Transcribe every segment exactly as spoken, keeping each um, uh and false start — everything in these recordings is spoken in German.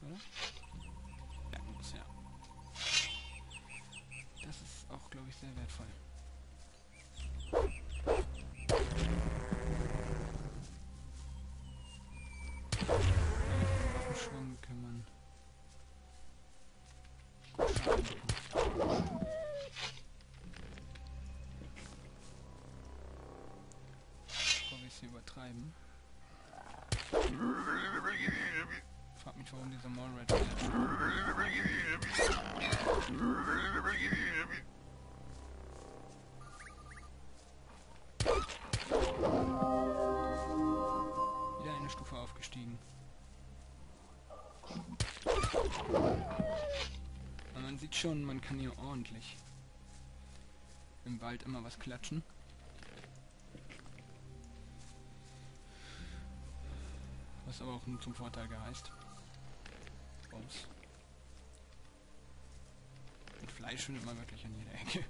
oder? Ja, muss ja. Das ist auch, glaube ich, sehr wertvoll. Waffenschwung kann man Schaden machen. Bevor wir es hier übertreiben. Frag mich, warum dieser Mallrat wieder eine Stufe aufgestiegen. Aber man sieht schon, man kann hier ordentlich im Wald immer was klatschen. Was aber auch nur zum Vorteil gereicht. Raus. Und Fleisch findet man wirklich an jeder Ecke.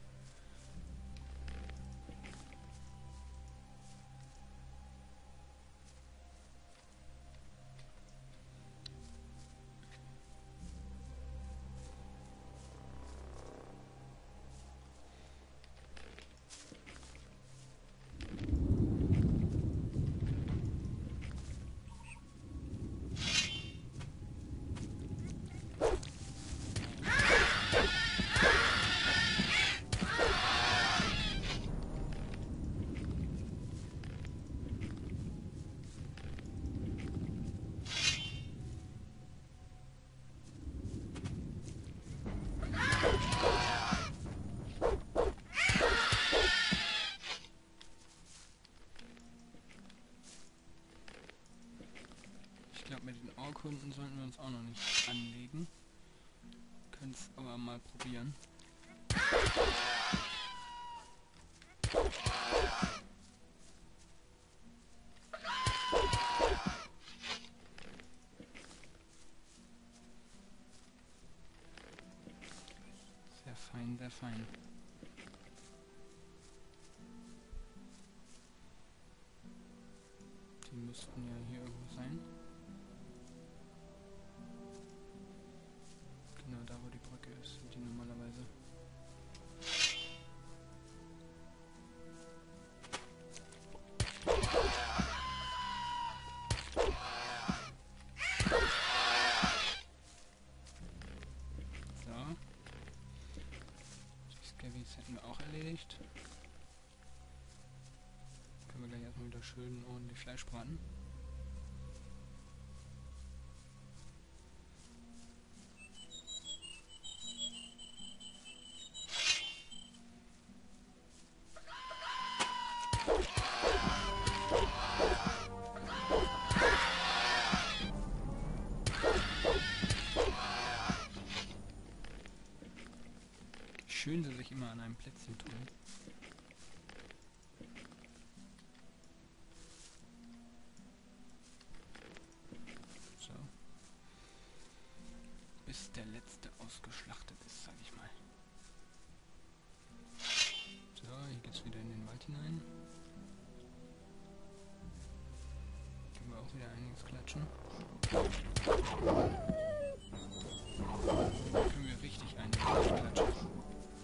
Ich glaube, mit den Orkunden sollten wir uns auch noch nicht anlegen. Können es aber mal probieren. Sehr fein, sehr fein. Die müssten ja hier irgendwo sein. Genau da, wo die Brücke ist, sind die normalerweise. So. Die Scavies hätten wir auch erledigt. Können wir gleich erstmal wieder schön ordentlich Fleisch braten. Schön sie sich immer an einem Plätzchen tun. So. Bis der letzte ausgeschlachtet ist, sag ich mal. So, hier geht's wieder in den Wald hinein. Können wir auch wieder einiges klatschen. Da können wir richtig einiges klatschen.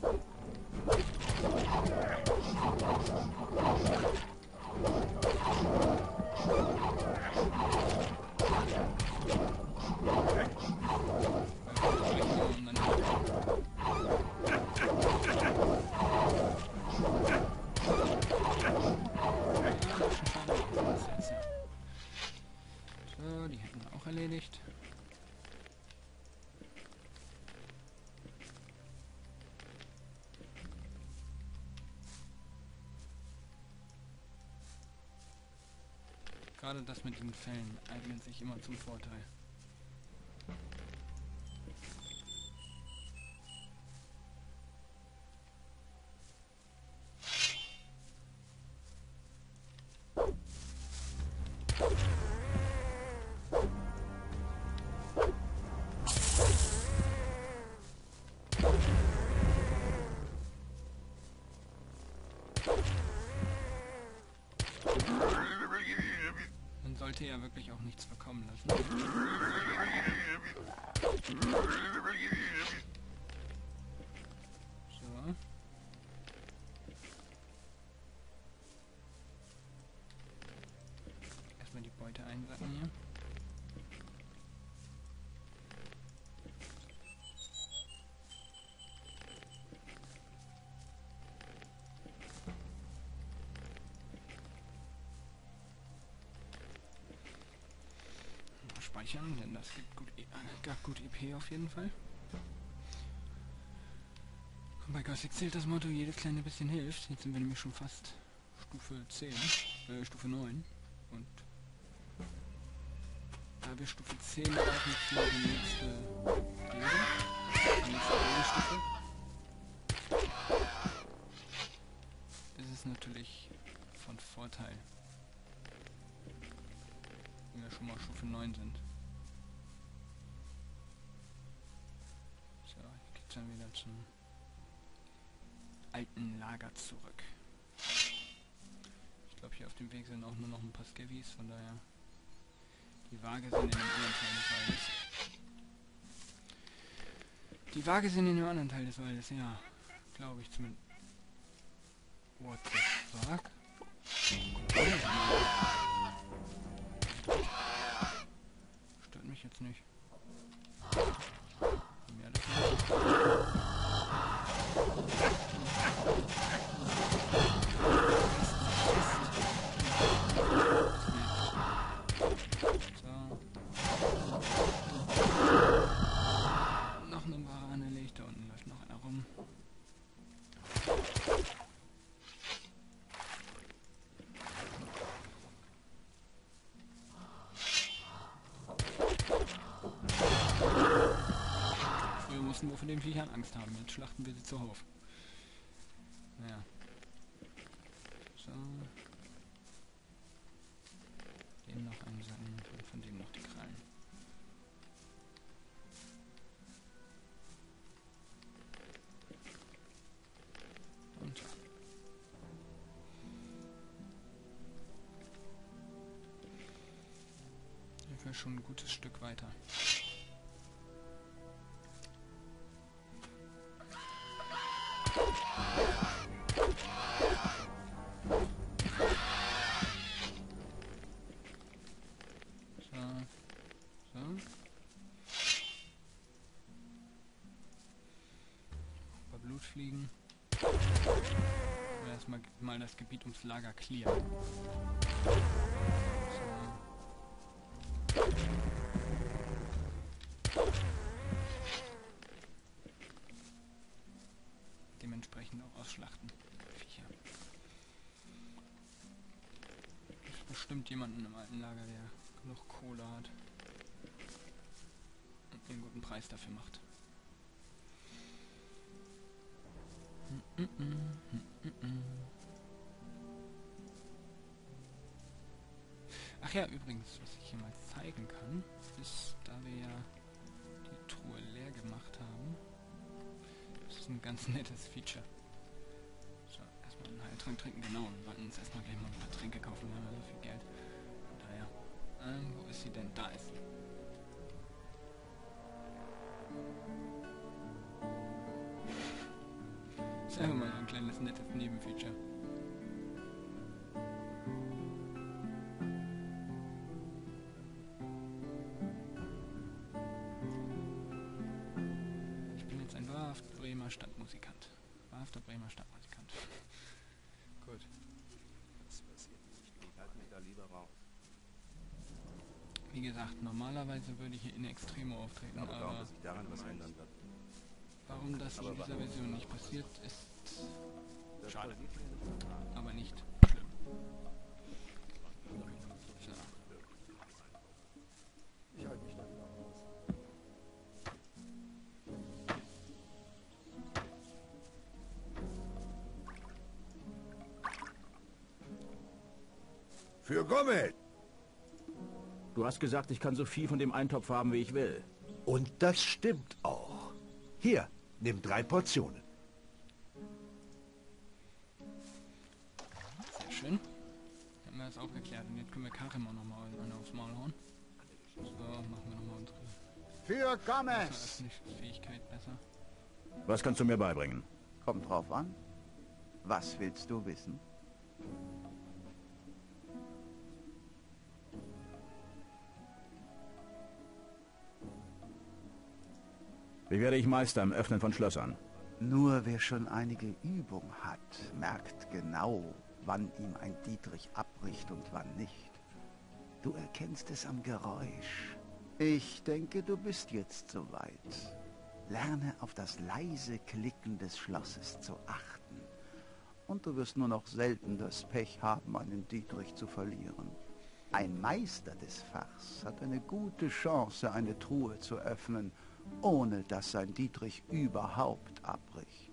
So, die hätten wir auch erledigt. Gerade das mit den Fällen eignet sich immer zum Vorteil. sollte ja wirklich auch nichts verkommen lassen. So. Erstmal die Beute einsacken hier. Speichern, denn das gibt gut, äh, gab gut I P auf jeden Fall. Und bei Gothic zählt das Motto, jedes kleine bisschen hilft. Jetzt sind wir nämlich schon fast Stufe zehn, äh, Stufe neun. Und da wir Stufe zehn brauchen für die nächste Gilde, die nächste Gildenstufe, ist es natürlich von Vorteil, wenn wir schon mal Stufe neun sind. So, hier geht's dann wieder zum alten Lager zurück. Ich glaube, hier auf dem Weg sind auch nur noch ein paar Skivvies, von daher die Waage sind in dem anderen Teil des Waldes. Die Waage sind in dem anderen Teil des Waldes, ja. Glaube ich zumindest. What the fuck? Stört mich jetzt nicht. Mehr davon. Mussten wir von den Viechern Angst haben. Jetzt schlachten wir sie zuhauf. Naja. So. Den noch einsacken und von dem noch die Krallen. Und ja. Sind wir schon ein gutes Stück weiter. Fliegen. Erstmal mal das Gebiet ums Lager clear. So. Dementsprechend auch ausschlachten. Viecher. Ist bestimmt jemanden im alten Lager, der genug Kohle hat und einen guten Preis dafür macht. Mm -mm, mm -mm. Ach ja, übrigens, was ich hier mal zeigen kann, ist, da wir ja die Truhe leer gemacht haben, das ist ein ganz nettes Feature. So, erstmal einen Heiltrank trinken, genau, wir wollten uns erstmal gleich mal ein paar Tränke kaufen, wir haben ja so viel Geld. Von daher, ähm, wo ist sie denn? Da ist sie. Das ist einfach mal ein kleines nettes Nebenfeature. Ich bin jetzt ein wahrhaft Bremer Stadtmusikant. Wahrhafter Bremer Stadtmusikant. Gut. Das passiert nicht. Ich halte mich da lieber raus. Wie gesagt, normalerweise würde ich hier in Extremo auftreten, Aber, aber dass sich daran was ändern wird. warum das in dieser Version nicht passiert, ist schade. Aber nicht schlimm. So. Ich halte mich da lieber raus. Für Gommel! Du hast gesagt, ich kann so viel von dem Eintopf haben, wie ich will. Und das stimmt auch. Hier, nimm drei Portionen. Sehr schön. Dann haben wir ist auch geklärt. Und jetzt können wir Karim auch nochmal aufs Maul hauen. So, machen wir nochmal unsere Für Gomez! Fähigkeit besser. Was kannst du mir beibringen? Kommt drauf an. Was willst du wissen? Wie werde ich Meister im Öffnen von Schlössern? Nur wer schon einige Übung hat, merkt genau, wann ihm ein Dietrich abbricht und wann nicht. Du erkennst es am Geräusch. Ich denke, du bist jetzt soweit. Lerne auf das leise Klicken des Schlosses zu achten. Und du wirst nur noch selten das Pech haben, einen Dietrich zu verlieren. Ein Meister des Fachs hat eine gute Chance, eine Truhe zu öffnen, ohne dass sein Dietrich überhaupt abbricht.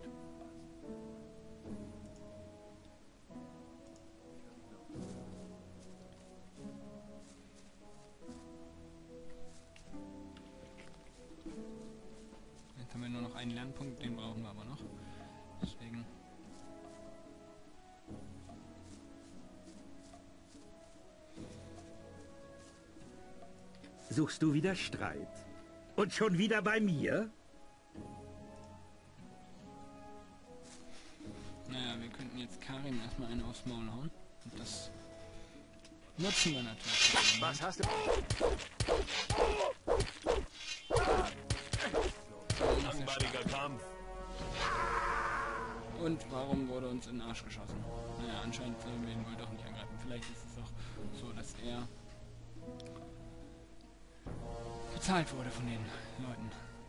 Jetzt haben wir nur noch einen Lernpunkt, den brauchen wir aber noch. Deswegen... Suchst du wieder Streit? Und schon wieder bei mir? Naja, wir könnten jetzt Karim erstmal eine aufs Maul hauen. Und das nutzen wir natürlich. Was hast du? Langweiliger Kampf. Und warum wurde uns in den Arsch geschossen? Naja, anscheinend sollen wir ihn wohl doch nicht angreifen. Vielleicht ist es auch so, dass er bezahlt wurde von den Leuten.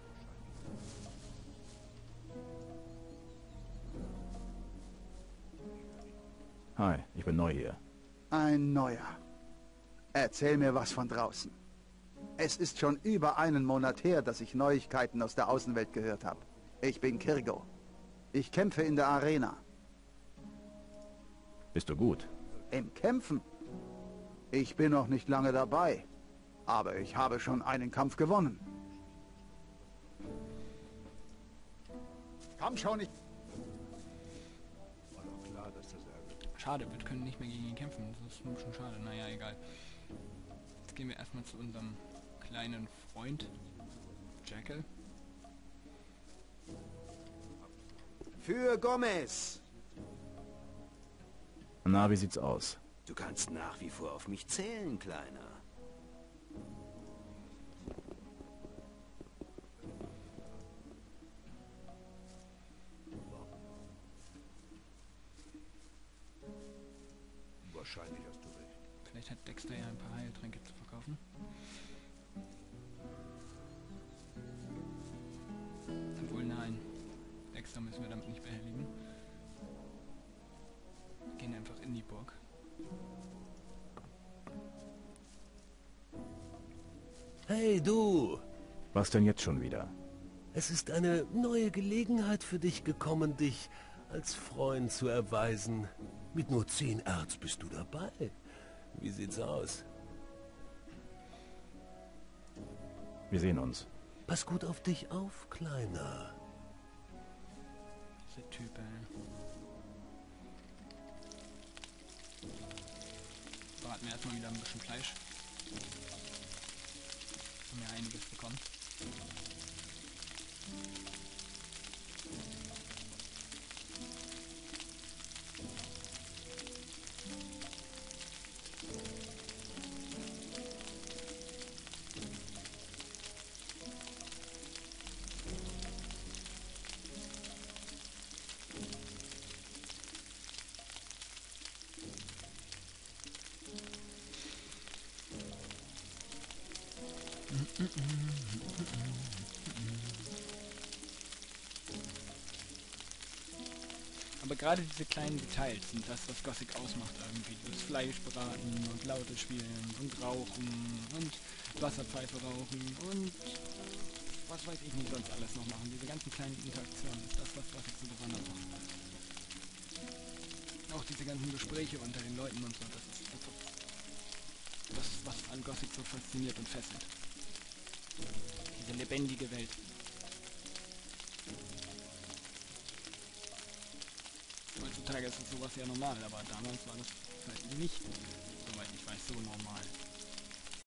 Hi, ich bin neu hier. Ein Neuer. Erzähl mir was von draußen. Es ist schon über einen Monat her, dass ich Neuigkeiten aus der Außenwelt gehört habe. Ich bin Kirgo. Ich kämpfe in der Arena. Bist du gut? Im Kämpfen? Ich bin noch nicht lange dabei. Aber ich habe schon einen Kampf gewonnen. Komm schon, ich... War doch klar, dass das Ärger. Schade, wir können nicht mehr gegen ihn kämpfen. Das ist nur schon schade. Naja, egal. Jetzt gehen wir erstmal zu unserem kleinen Freund Jackal. Für Gomez! Na, wie sieht's aus? Du kannst nach wie vor auf mich zählen, Kleiner. Wahrscheinlich hast du recht. Vielleicht hat Dexter ja ein paar Heiltränke zu verkaufen. Obwohl, nein. Dexter müssen wir damit nicht behelligen. Wir gehen einfach in die Burg. Hey du! Was denn jetzt schon wieder? Es ist eine neue Gelegenheit für dich gekommen, dich als Freund zu erweisen. Mit nur zehn Erz bist du dabei. Wie sieht's aus? Wir sehen uns. Pass gut auf dich auf, Kleiner. Dieser Typ, ey. Braten wir erstmal wieder ein bisschen Fleisch. Haben ja einiges bekommen. Aber gerade diese kleinen Details sind das, was Gothic ausmacht irgendwie. Das Fleisch braten und Laute spielen und rauchen und Wasserpfeife rauchen und was weiß ich nicht sonst alles noch machen. Diese ganzen kleinen Interaktionen ist das, was Gothic so besonders macht. Auch diese ganzen Gespräche unter den Leuten und so, das ist einfach das, was an Gothic so fasziniert und fesselt. Diese lebendige Welt. Heutzutage ist es sowas ja normal, aber damals war das halt nicht so normal.